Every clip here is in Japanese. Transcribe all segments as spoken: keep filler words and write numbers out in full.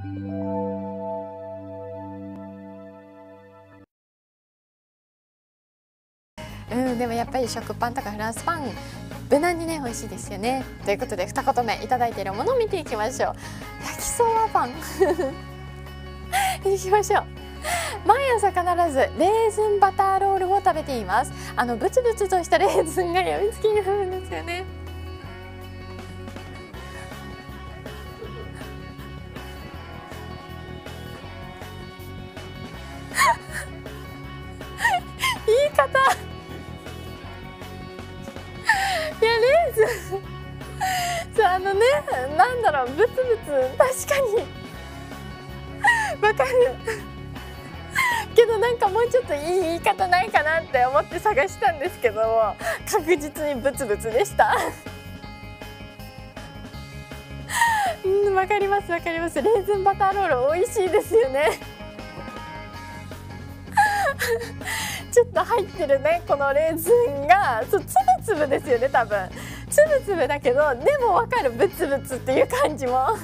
うん、でもやっぱり食パンとかフランスパン無難にね美味しいですよね。ということで二言目いただいているものを見ていきましょう。焼きそばパンいきましょう。毎朝必ずレーズンバターロールを食べています。あのブツブツとしたレーズンがやみつきになるんですよね。言い方いやレーズンそうあのねなんだろうブツブツ確かにわかるけどなんかもうちょっといい言い方ないかなって思って探したんですけども確実にブツブツでしたうんわかりますわかります。レーズンバターロール美味しいですよねちょっと入ってるねこのレーズンがそうつぶつぶですよね多分つぶつぶだけどでもわかるブツブツっていう感じも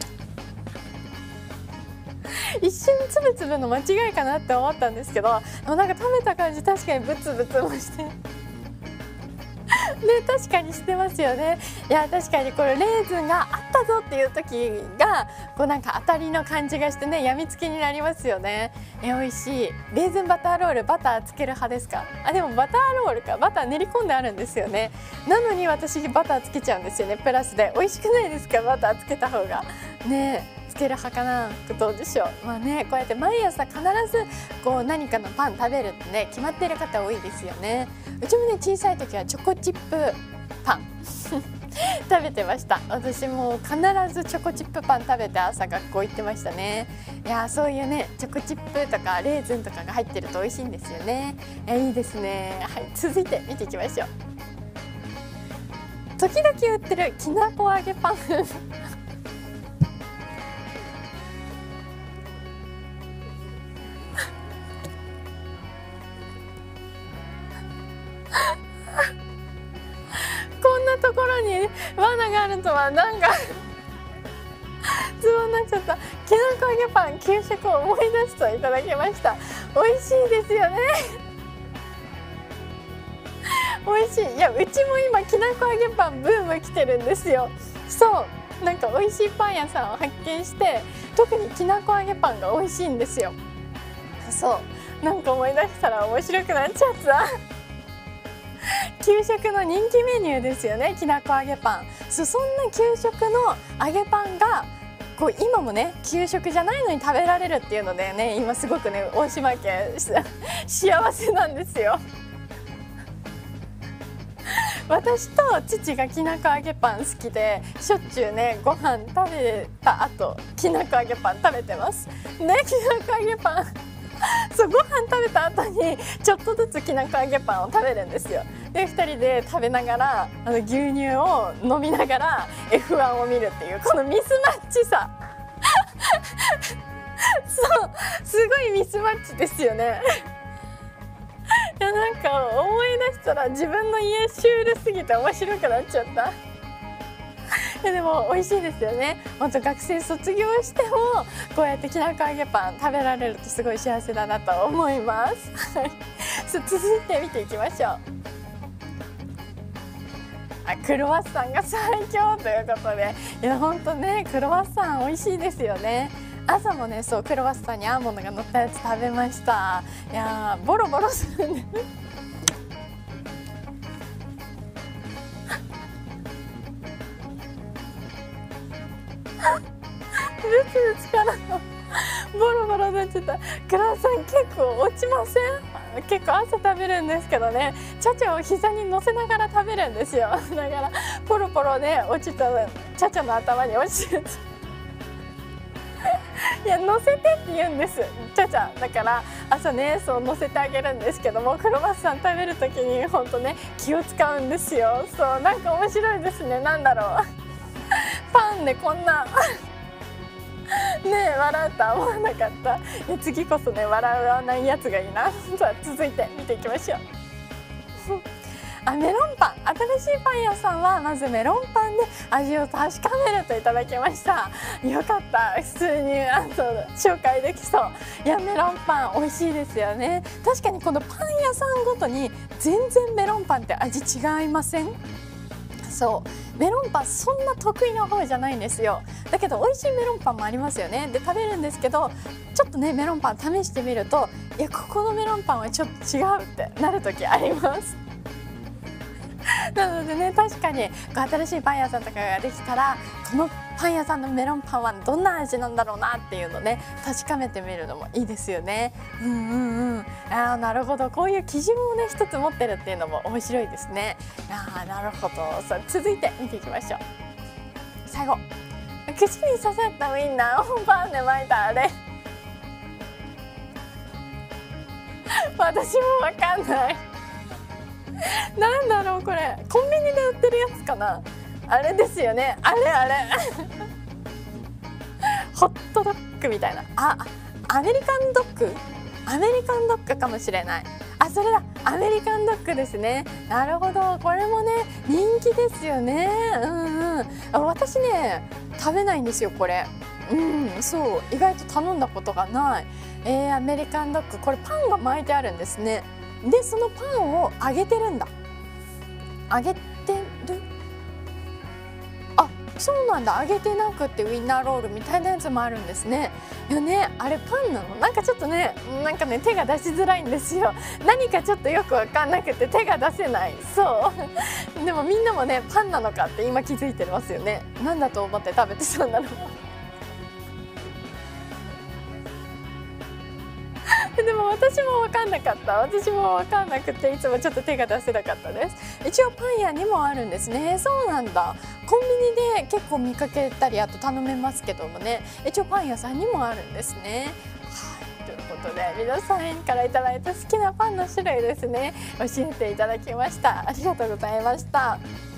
一瞬つぶつぶの間違いかなって思ったんですけどでもなんか食べた感じ確かにブツブツもしてね確かにしてますよね。いや確かにこれレーズンがあったぞっていう時がこうなんか当たりの感じがしてねやみつきになりますよね。え美味しい。レーズンバターロールバターつける派ですか？あでもバターロールかバター練り込んであるんですよね。なのに私バターつけちゃうんですよねプラスで。美味しくないですかバターつけた方がねえつける派かなどうでしょう。まあねこうやって毎朝必ずこう何かのパン食べるってね決まっている方多いですよね。うちもね小さい時はチョコチップパン食べてました。私も必ずチョコチップパン食べて朝学校行ってましたね。いやそういうねチョコチップとかレーズンとかが入ってると美味しいんですよね。いいですね。はい続いて見ていきましょう。時々売ってるきなこ揚げパンこんなところに罠があるとはなんかツボになっちゃった。きなこ揚げパン給食を思い出すといただきました。美味しいですよね美味しい。いやうちも今きなこ揚げパンブーム来てるんですよ。そうなんか美味しいパン屋さんを発見して特にきなこ揚げパンが美味しいんですよ。そうなんか思い出したら面白くなっちゃった給食の人気メニューですよねきなこ揚げパン。そそんな給食の揚げパンがこう今もね給食じゃないのに食べられるっていうのでね今すごくね大島県幸せなんですよ私と父がきなこ揚げパン好きでしょっちゅうねご飯食べた後きなこ揚げパン食べてますね。きなこ揚げパンそうご飯食べた後にちょっとずつきなこ揚げパンを食べるんですよ。でふたりで食べながらあの牛乳を飲みながら エフワン を見るっていうこのミスマッチさそうすごいミスマッチですよねいやなんか思い出したら自分の家シュールすぎて面白くなっちゃったいやでも美味しいですよね。本当学生卒業してもこうやってきなこ揚げパン食べられるとすごい幸せだなと思いますそう続いて見ていきましょう。あクロワッサンが最強ということでいや本当ねクロワッサン美味しいですよね。朝もねそうクロワッサンにアーモンドが乗ったやつ食べました。いやボロボロするねブツブツからのボロボロになっちゃった。クロワッサン結構落ちません？結構朝食べるんですけどねチャチャを膝に乗せながら食べるんですよ。だからポロポロね落ちたチャチャの頭に落ちてるいや乗せてって言うんですチャチャだから朝ねそう乗せてあげるんですけどもクロワッサン食べる時にほんとね気を使うんですよ。そうなんか面白いですね。なんだろうパンでこんなねえ笑うとは思わなかった。いや次こそね笑わないやつがいいなさあ続いて見ていきましょうあ、メロンパン、新しいパン屋さんはまずメロンパンで味を確かめるといただきました。よかった、普通にあと紹介できそう。いや、メロンパン美味しいですよね。確かにこのパン屋さんごとに全然メロンパンって味違いません？そうメロンパンそんな得意な方じゃないんですよ。だけど美味しいメロンパンもありますよね。で食べるんですけど、ちょっとねメロンパン試してみると、いやここのメロンパンはちょっと違うってなる時ありますなのでね、確かに新しいパン屋さんとかができたら、このパン屋さんのメロンパンはどんな味なんだろうなっていうのね、確かめてみるのもいいですよね。うんうんうん。ああ、なるほど、こういう基準をね一つ持ってるっていうのも面白いですね。ああ、なるほど。さあ続いて見ていきましょう。最後、口に刺さったウインナーをパンで巻いたあれ私もわかんないなんだろうこれ、コンビニで売ってるやつかな。あれですよね、あれあれホットドッグみたいな、あ、アメリカンドッグ、アメリカンドッグかもしれない。あ、それだ、アメリカンドッグですね。なるほど、これもね人気ですよね。うんうん。あ、私ね食べないんですよこれ。うん、そう、意外と頼んだことがない。えー、アメリカンドッグ、これパンが巻いてあるんですね。でそのパンを揚げてるんだ。揚げてる、あ、そうなんだ、揚げてなくてウインナーロールみたいなやつもあるんですね。いやね、あれパンなの？なんかちょっとね、なんかね手が出しづらいんですよ。何かちょっとよくわかんなくて手が出せない。そうでもみんなもねパンなのかって今気づいてますよね。なんだと思って食べてたんだろうでも私も分かんなかった。私も分かんなくていつもちょっと手が出せなかったです。一応パン屋にもあるんですね。そうなんだ。コンビニで結構見かけたり、あと頼めますけどもね、一応パン屋さんにもあるんですね。はい、ということで皆さんからいただいた好きなパンの種類ですね、教えていただきました。ありがとうございました。